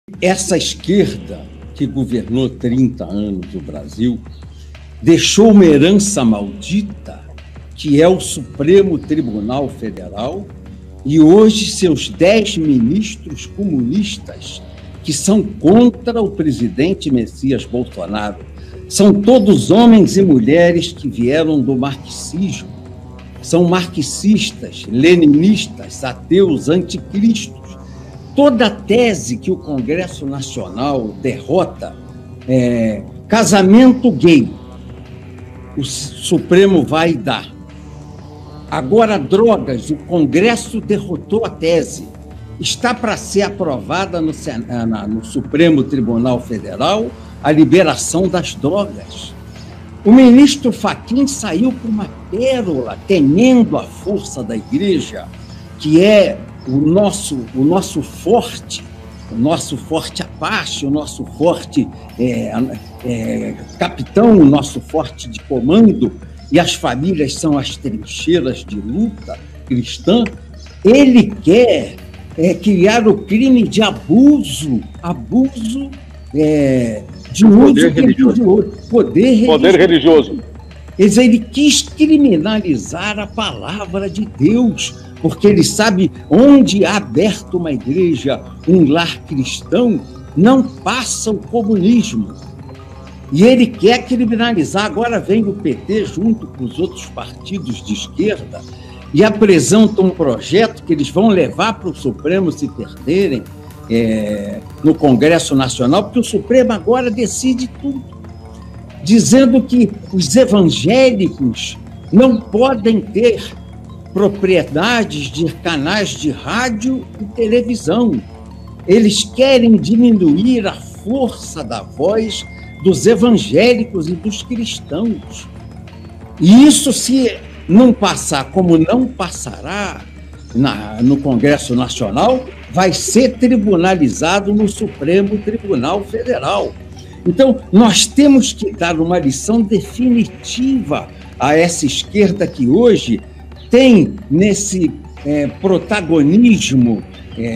Essa esquerda que governou 30 anos o Brasil deixou uma herança maldita, que é o Supremo Tribunal Federal, e hoje seus 10 ministros comunistas, que são contra o presidente Messias Bolsonaro. São todos homens e mulheres que vieram do marxismo. São marxistas, leninistas, ateus, anticristos. Toda tese que o Congresso Nacional derrota, casamento gay, o Supremo vai dar. Agora, drogas, o Congresso derrotou a tese. Está para ser aprovada no Supremo Tribunal Federal a liberação das drogas. O ministro Fachin saiu com uma pérola, temendo a força da igreja, que é o nosso forte Apache, o nosso forte capitão, o nosso forte de comando, e as famílias são as trincheiras de luta cristã. Ele quer criar o crime de abuso de poder religioso. Poder religioso. Ele quis criminalizar a palavra de Deus, porque ele sabe onde há aberto uma igreja, um lar cristão, não passa o comunismo. E ele quer criminalizar. Agora vem o PT junto com os outros partidos de esquerda e apresentam um projeto que eles vão levar para o Supremo se perderem no Congresso Nacional, porque o Supremo agora decide tudo, dizendo que os evangélicos não podem ter propriedades de canais de rádio e televisão. Eles querem diminuir a força da voz dos evangélicos e dos cristãos. E isso, se não passar, como não passará no Congresso Nacional, vai ser tribunalizado no Supremo Tribunal Federal. Então, nós temos que dar uma lição definitiva a essa esquerda que hoje tem nesse protagonismo,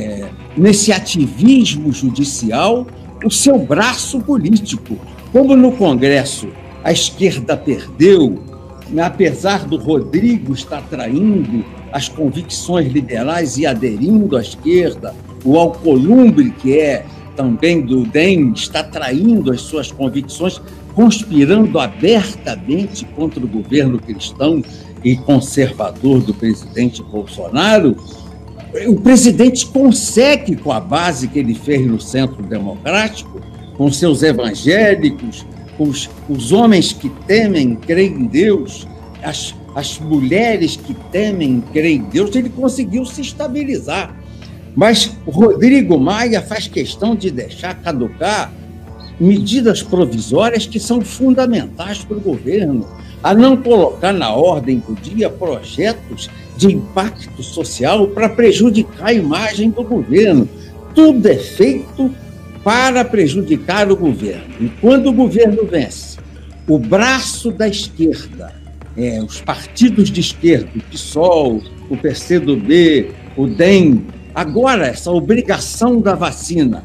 nesse ativismo judicial, o seu braço político. Como no Congresso a esquerda perdeu, apesar do Rodrigo estar traindo as convicções liberais e aderindo à esquerda, o Alcolumbre, que é também do DEM, está traindo as suas convicções, conspirando abertamente contra o governo cristão e conservador do presidente Bolsonaro. O presidente consegue, com a base que ele fez no Centro Democrático, com seus evangélicos, os homens que temem, creem em Deus, as mulheres que temem, creem em Deus, ele conseguiu se estabilizar. Mas o Rodrigo Maia faz questão de deixar caducar medidas provisórias que são fundamentais para o governo, a não colocar na ordem do dia projetos de impacto social para prejudicar a imagem do governo. Tudo é feito para prejudicar o governo. E quando o governo vence, o braço da esquerda, os partidos de esquerda, o PSOL, o PCdoB, o DEM, agora essa obrigação da vacina,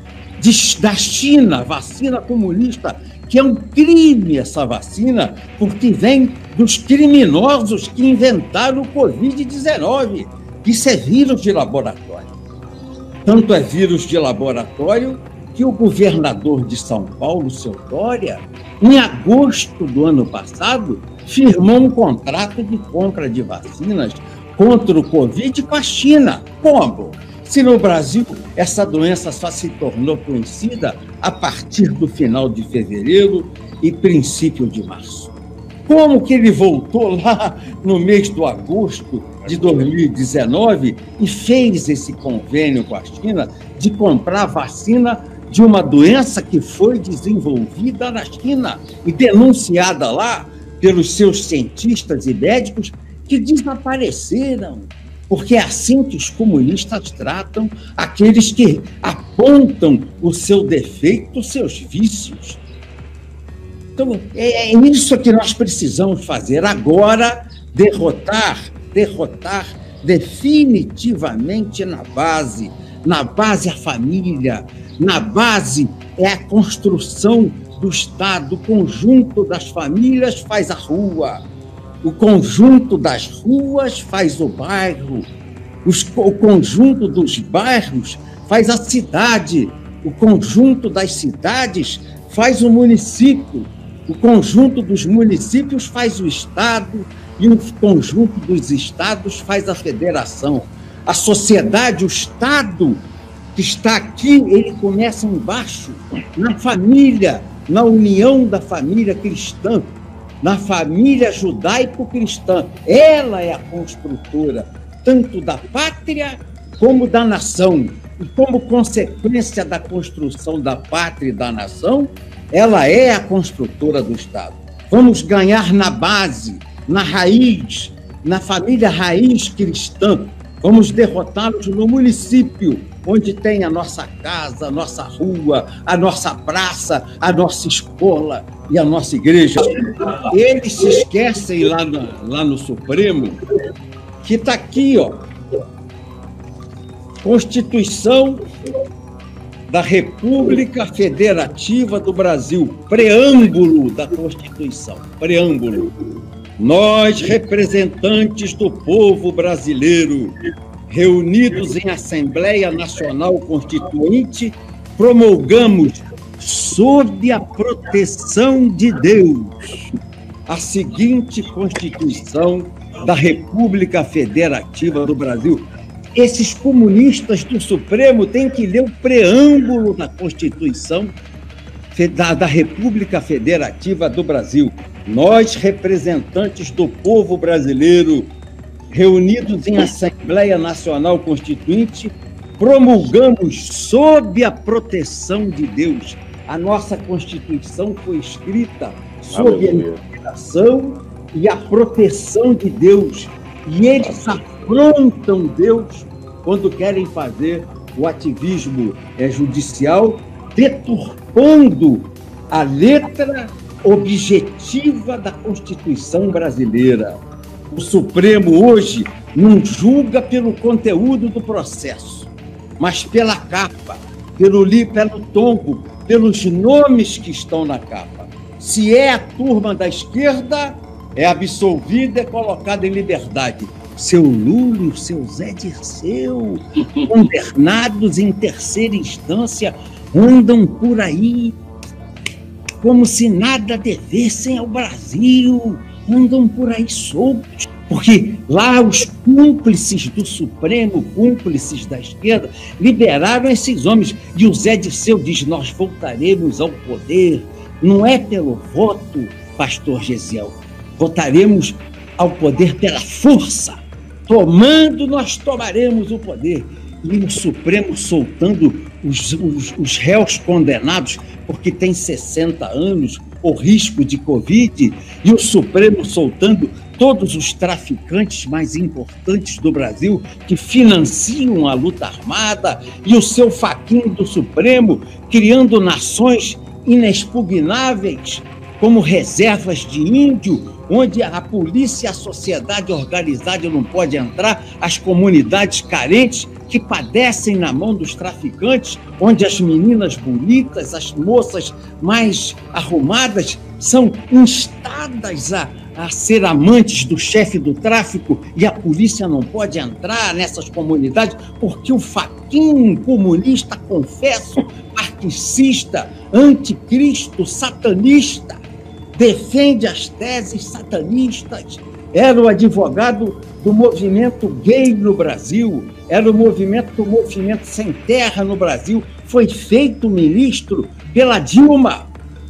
da China, vacina comunista, que é um crime essa vacina, porque vem dos criminosos que inventaram o Covid-19. Isso é vírus de laboratório. Tanto é vírus de laboratório que o governador de São Paulo, seu Dória, em agosto do ano passado, firmou um contrato de compra de vacinas contra o Covid com a China. Como? Se no Brasil essa doença só se tornou conhecida a partir do final de fevereiro e princípio de março. Como que ele voltou lá no mês de agosto de 2019 e fez esse convênio com a China de comprar vacina de uma doença que foi desenvolvida na China e denunciada lá pelos seus cientistas e médicos que desapareceram? Porque é assim que os comunistas tratam aqueles que apontam o seu defeito, os seus vícios. Então, é isso que nós precisamos fazer agora, derrotar definitivamente na base a família, na base é a construção do Estado, o conjunto das famílias faz a rua, o conjunto das ruas faz o bairro, o conjunto dos bairros faz a cidade, o conjunto das cidades faz o município, o conjunto dos municípios faz o Estado e o conjunto dos estados faz a federação. A sociedade, o Estado que está aqui, ele começa embaixo, na família, na união da família cristã, na família judaico-cristã. Ela é a construtora, tanto da pátria como da nação. E como consequência da construção da pátria e da nação, ela é a construtora do Estado. Vamos ganhar na base, na raiz, na família raiz cristã. Vamos derrotá-los no município, onde tem a nossa casa, a nossa rua, a nossa praça, a nossa escola e a nossa igreja. Eles se esquecem lá no Supremo que está aqui, ó, Constituição da República Federativa do Brasil, preâmbulo da Constituição, preâmbulo. Nós, representantes do povo brasileiro, reunidos em Assembleia Nacional Constituinte, promulgamos, sob a proteção de Deus, a seguinte Constituição da República Federativa do Brasil. Esses comunistas do Supremo têm que ler o preâmbulo da Constituição da República Federativa do Brasil. Nós, representantes do povo brasileiro, reunidos em Assembleia Nacional Constituinte, promulgamos sob a proteção de Deus. A nossa Constituição foi escrita sob a inspiração e a proteção de Deus. E eles afrontam Deus quando querem fazer o ativismo judicial, deturpando a letra objetiva da Constituição brasileira. O Supremo hoje não julga pelo conteúdo do processo, mas pela capa, pelo tombo, pelos nomes que estão na capa. Se é a turma da esquerda, é absolvida, é colocada em liberdade. Seu Lula e o seu Zé Dirceu, condenados em terceira instância, andam por aí como se nada devessem ao Brasil, andam por aí soltos, porque lá os cúmplices do Supremo, cúmplices da esquerda, liberaram esses homens. E o Zé Dirceu diz: nós voltaremos ao poder, não é pelo voto, pastor Gesiel, votaremos ao poder pela força. Tomando, nós tomaremos o poder. E o Supremo soltando os réus condenados porque tem 60 anos, o risco de Covid, e o Supremo soltando todos os traficantes mais importantes do Brasil que financiam a luta armada, e o seu Fachin do Supremo criando nações inexpugnáveis como reservas de índio, onde a polícia e a sociedade organizada não pode entrar, as comunidades carentes que padecem na mão dos traficantes, onde as meninas bonitas, as moças mais arrumadas, são instadas a ser amantes do chefe do tráfico, e a polícia não pode entrar nessas comunidades, porque o Fachin, comunista, confesso, marxista, anticristo, satanista, defende as teses satanistas. Era o advogado do movimento gay no Brasil, era o movimento do movimento sem terra no Brasil, foi feito ministro pela Dilma.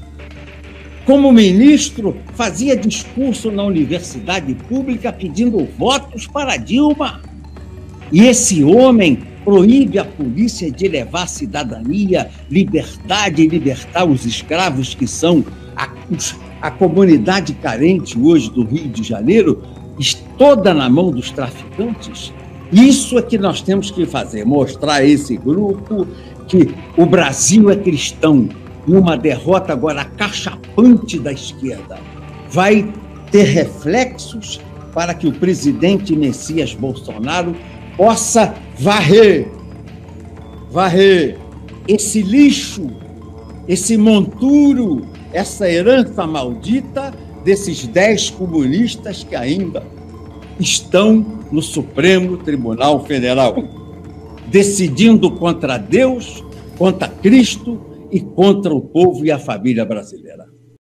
Como ministro, fazia discurso na universidade pública pedindo votos para Dilma. E esse homem proíbe a polícia de levar cidadania, liberdade e libertar os escravos, que são a comunidade carente hoje do Rio de Janeiro, toda na mão dos traficantes. Isso é que nós temos que fazer, mostrar a esse grupo que o Brasil é cristão. E uma derrota agora acachapante da esquerda vai ter reflexos para que o presidente Messias Bolsonaro possa varrer esse lixo, esse monturo, essa herança maldita desses 10 comunistas que ainda estão no Supremo Tribunal Federal, decidindo contra Deus, contra Cristo e contra o povo e a família brasileira.